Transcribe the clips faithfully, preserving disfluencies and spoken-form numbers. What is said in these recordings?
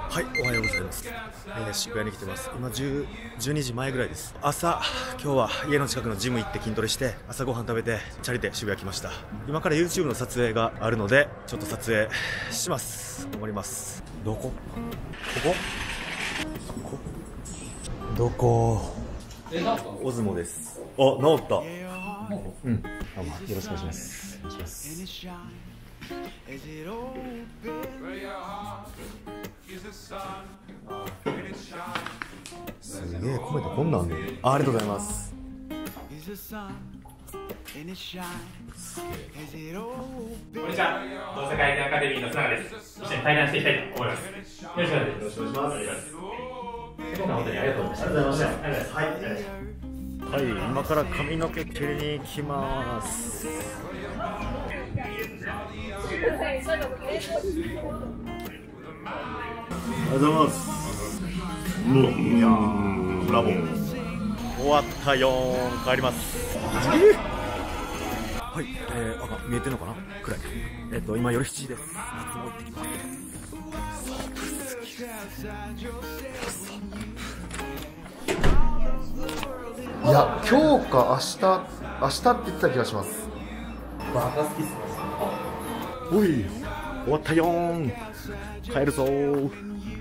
はい、おはようございます。えー、渋谷に来てます。今じゅう、じゅうにじまえぐらいです。朝、今日は家の近くのジム行って筋トレして、朝ごはん食べて、チャリで渋谷来ました。今から YouTube の撮影があるので、ちょっと撮影します。頑張ります。どこ？ここ？ここ？どこ？オズモです。あ、治った。うん。あ、まあ、よろしくお願いします。お願いします。すげえ米ってこんなんあんねん。あ、ありがとうございます。 こんにちは、同世界アカデミーの須永です。一緒に対談していきたいと思います。よろしくお願いします。今回本当にありがとうございました。ありがとうございました。はい、 はい、今から髪の毛切りに行きます。ありがとうございます。うん、いやー、ブラボー。終わったよー。帰ります。はい、えー、あ、見えてんのかな、暗い。えっと、今夜しちじです。夏も行ってきます。 いや、今日か明日、明日って言ってた気がします。 バカ好きっすね。おい、終わったよー。帰るぞー。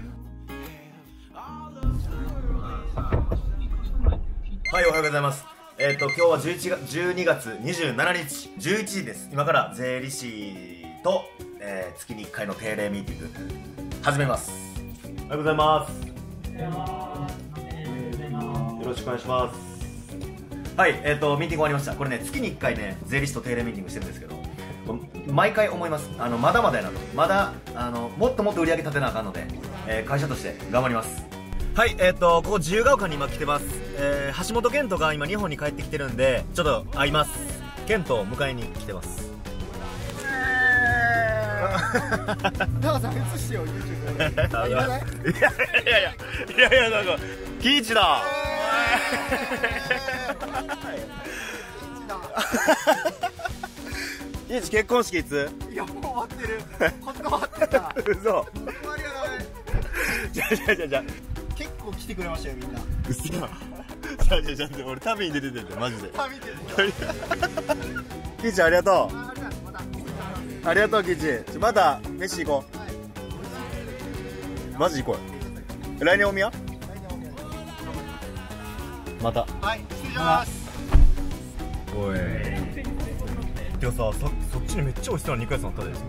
はい、おはようございます。えっと、今日はじゅういちがつ、じゅうにがつにじゅうしちにち、じゅういちじです。今から税理士と、えー、月にいっかいの定例ミーティング、始めます。おはようございます。よろしくお願いします。はい、えっと、ミーティング終わりました。これね、月にいっかいね、税理士と定例ミーティングしてるんですけど、毎回思います。あの、まだまだやなと。まだ、あの、もっともっと売り上げ立てなあかんので、えー、会社として頑張ります。はい、えっと、ここ自由が丘に今来てます。えー、橋本健人が今日本に帰ってきてるんで、ちょっと会います。健人を迎えに来てます。 ダーさん映してよ、YouTube で。 いやいやいやいやいやいや、なんかキイチだ。キイチ結婚式いつ？ いや、もう終わってる。本当終わってた。 嘘。じゃじゃじゃじゃ結構来てくれましたよ、みんな。 嘘だ。じゃじゃじゃ俺旅に出ててマジで。 旅で。 キイチありがとう。ありがとうキイチ。また飯行こう。マジ行こう。来年お宮？また。 はい、失礼します。 おい。てかさ、そ、そっちにめっちゃ美味しそうな肉屋さんあったで。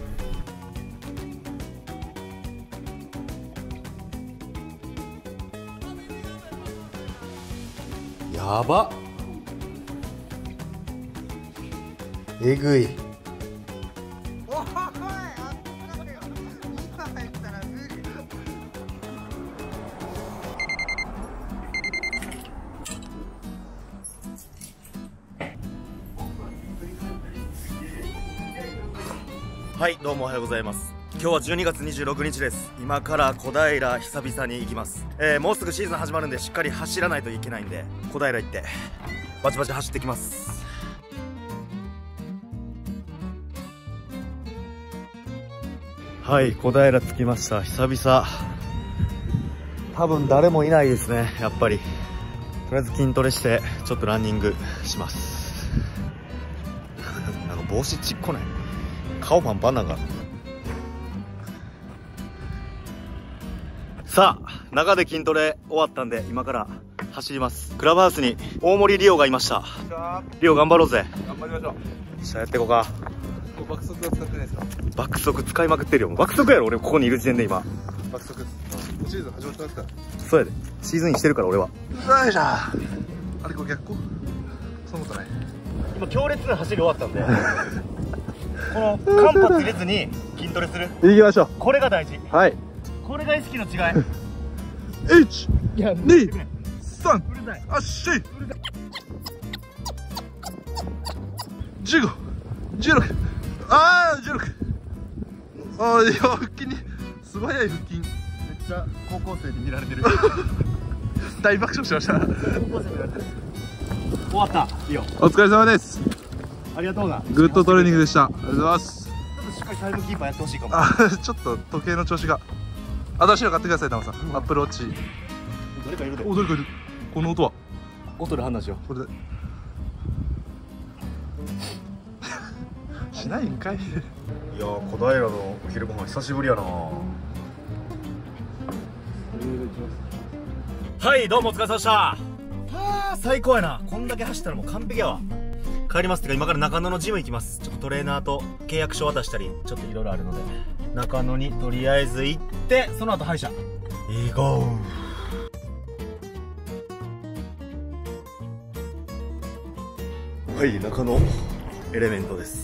やばっ。えぐい。はい、どうもおはようございます。今日はじゅうにがつにじゅうろくにちです。今から小平久々に行きます。えー、もうすぐシーズン始まるんでしっかり走らないといけないんで、小平行ってバチバチ走ってきます。はい、小平着きました。久々。多分誰もいないですね、やっぱり。とりあえず筋トレしてちょっとランニングします。なんか帽子ちっこない？顔パンパンなんか。さあ、中で筋トレ終わったんで今から走ります。クラブハウスに大森リオがいました。リオ頑張ろうぜ。 頑張りましょう。 さあやっていこうか。 爆速は使ってないですか？ 爆速使いまくってるよ。爆速やろ俺ここにいる時点で今。 爆速シーズン始まってますから。 そうやで。シーズンインしてるから俺は。 よいしょ。あれこれ逆光？そんなことない。 今強烈な走り終わったんでこの間髪入れずに筋トレする。 行きましょう。 これが大事。 はい。 これが意識の違い。 いち、に、さん、あっしい。じゅうご、じゅうろく、ああじゅうろく。ああいや腹筋に素早い腹筋。めっちゃ高校生に見られてる。 大爆笑しました。 高校生に見られてる。終わった。いいよ。 お疲れ様です。 ありがとうな。 グッドトレーニングでした。ありがとうございます。 ちょっとしっかりタイムキーパーやってほしいかも。 あ、ちょっと時計の調子が新しいの買ってください、タマさん。アップルウォッチ。 誰かいるで。 お、誰かいる。この音は。 音で判断しよこれで。しないんかい。 う。いやー、小平のお昼ご飯久しぶりやな。はい、どうもお疲れ様でした。はあ、最高やな。こんだけ走ったらもう完璧やわ。帰りますってか、今から中野のジム行きます。ちょっとトレーナーと契約書渡したりちょっといろいろあるので、中野にとりあえず行って、その後歯医者行こう。はい、中野エレメントです。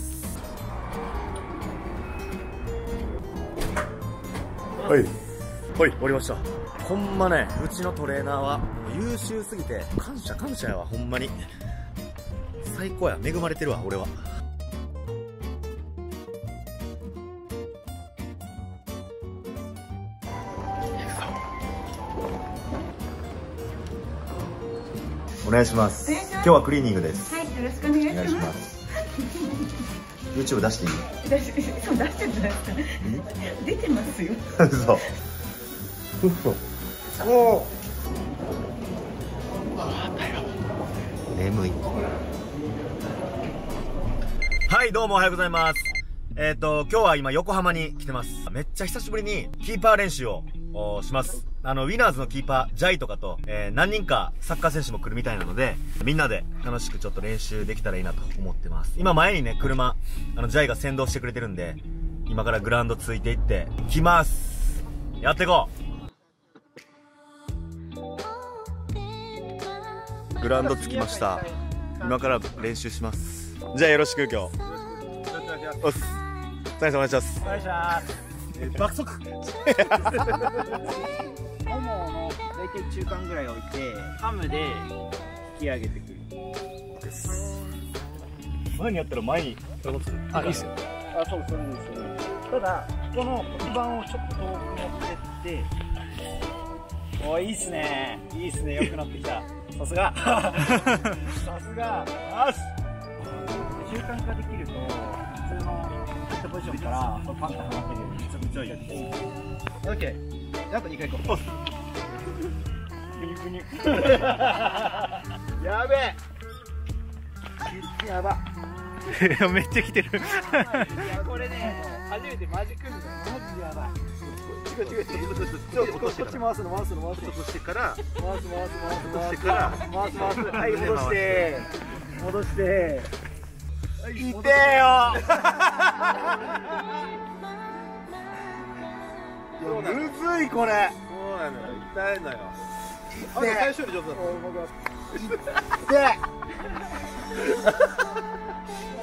はいはい、終わりました。ほんまね、うちのトレーナーは優秀すぎて感謝感謝やわ。ほんまに最高や。恵まれてるわ俺は。お願いします。今日はクリーニングです。 はい、よろしくお願いします。 お願いします。YouTube 出していい？ 出し、そう出してるじゃないですか。出てますよ。 そう。嘘。おお。眠い。はい、どうもおはようございます。えっと、今日は今横浜に来てます。めっちゃ久しぶりにキーパー練習をします。あの、ウィナーズのキーパー、ジャイとかと、えー、何人かサッカー選手も来るみたいなので、みんなで楽しくちょっと練習できたらいいなと思ってます。今前にね、車、あの、ジャイが先導してくれてるんで、今からグラウンドついていって、来ます。やっていこう。グラウンド着きました。今から練習します。じゃあよろしく今日。おっす。お疲れ様でした。お願いします。爆速。 ももの大体中間ぐらい置いてハムで引き上げてくるです。前にやったら前にあ、いいっすよ。あ、そうそうですよね。ただこの骨盤をちょっと遠く持ってっておー、いいっすね、いいっすね、良くなってきた。さすがさすが。よし、習慣化できると普通のヒットポジションからパンと離せるようにめちゃめちゃいい。オッケー、あとにかい行こう。やべえ、やばめっちゃ来てる。 いやこれね、初めてマジ組んだ。マジやばい。違う違う違う、ちょっとこっち回すの回すの回すの回してから回す回す回す回すから回す回す。はい、戻して戻して。痛えよ。むずいこれ。そうなのよ、痛いのよ。あ、最初より上手だった。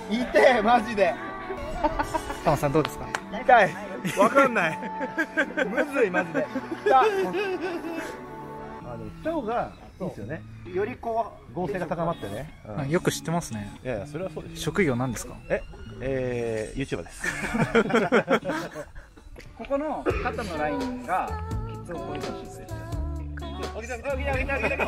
痛えマジで。 タマさんどうですか？ 痛い。わかんない。むずいマジで。痛。あの腸がいいですよね。よりこう合成が高まってね。 よく知ってますね。 いやいや、それはそうです。 職業なんですか？ え、えー、ユーチューバーです。ここの肩のラインがケツを超えてほしいですね。あれあれあれあれあれあれあれあれ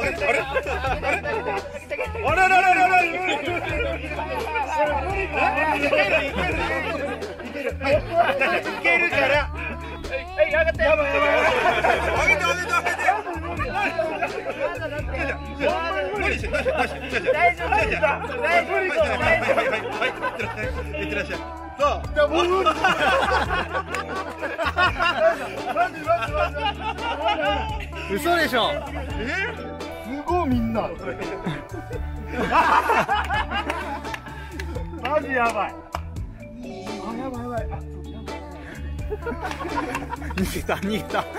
嘘でしょ。 すごいみんな。マジやばい。あ、やばいやばい。 逃げた逃げた。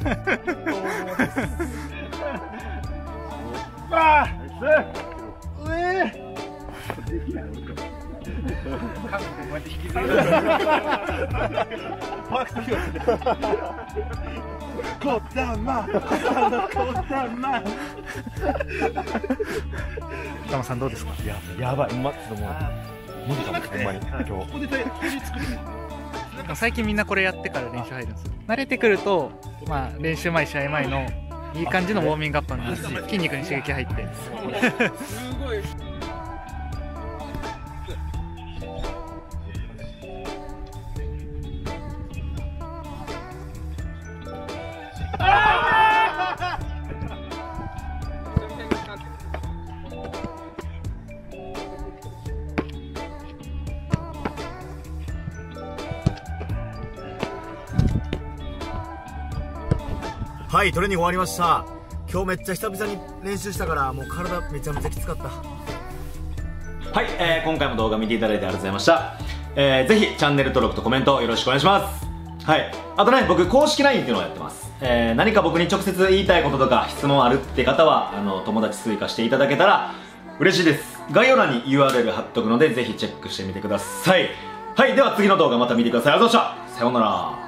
ああ、うえ。韓国こうやって引きずる。こたま、こたま。 タマさんどうですか？ いや、やばい、うまっつもう無理かも、ほんまに今日。 最近みんなこれやってから練習入るんですよ。慣れてくると、まあ練習前試合前のいい感じのウォーミングアップになるし、筋肉に刺激入って。すごい。 はい、トレーニング終わりました。今日めっちゃ久々に練習したからもう体めちゃめちゃきつかった。 はい、えー、今回も動画見ていただいてありがとうございました。えー、ぜひチャンネル登録とコメントよろしくお願いします。はい、あとね、僕公式 ライン っていうのをやってます。えー、何か僕に直接言いたいこととか質問あるって方はあの友達追加していただけたら嬉しいです。概要欄に ユーアールエル 貼っとくのでぜひチェックしてみてください。はい、では次の動画また見てください。ありがとうございました。さようなら。